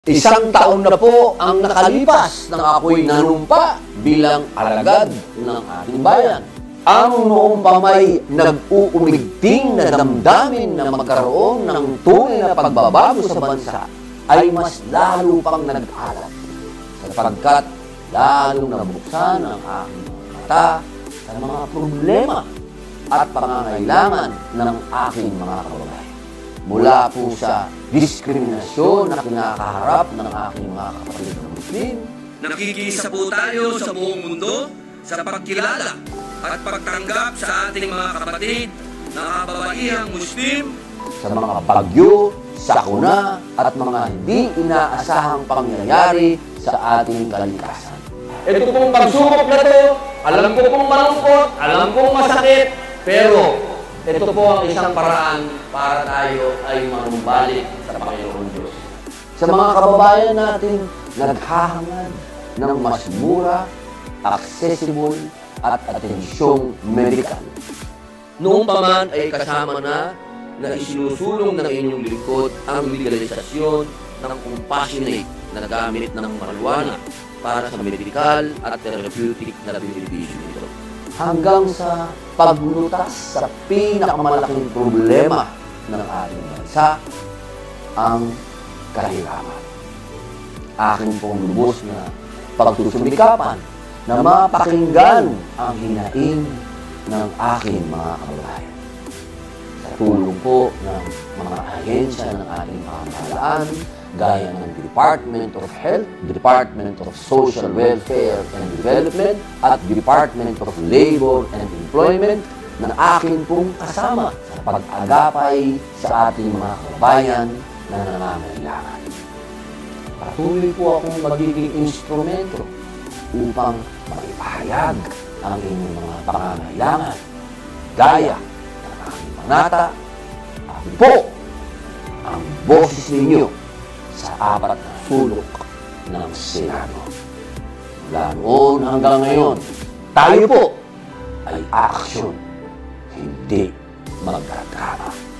Isang taon na po ang nakalipas nang ako'y nanumpa bilang alagad ng ating bayan. Ang noong pa may nag-uumigting na damdamin na magkaroon ng tunay na pagbabago sa bansa ay mas lalo pang nag-alat sapagkat lalong nabuksan ang aking mata sa mga problema at pangangailangan ng aking mga kababayan. Mula po sa diskriminasyon na kinakaharap ng aking mga kapatid na Muslim. Nakikisa po tayo sa buong mundo sa pagkilala at pagtanggap sa ating mga kapatid na kababaihang Muslim. Sa mga bagyo, sakuna at mga hindi inaasahang pangyayari sa ating kalikasan. Ito pong pagsubok na ito, alam ko pong malungkot, alam kong masakit, pero ito po ang isang paraan para tayo ay manumbalik sa Panginoon Diyos. Sa mga kababayan natin, naghahangad ng mas mura, accessible at atensyong medikal. Noong pa man ay kasama na isinusulong ng inyong lingkod ang legalisasyon ng compassionate na gamit ng marijuana para sa medikal at therapeutic na benepisyo nito. Hanggang sa paglutas sa pinakamalaking problema ng ating bansa, ang kahirapan. Aking pong lubos na pagsusumikapan na mapakinggan ang hinaing ng aking mga kababayan. Sa tulong po ng mga ahensya ng ating pamahalaan, gaya ng Department of Health, Department of Social Welfare and Development, at Department of Labor and Employment na akin pong kasama sa pag-agapay sa ating mga kababayan na nangangailangan. Patuloy po akong magiging instrumento upang maipahayag ang inyong mga pangangailangan. Gaya ng aking panata, ako po ang boses ninyo sa 4 na sulok ng Senado. Mula noon hanggang ngayon, tayo po ay aksyon, hindi magdrama.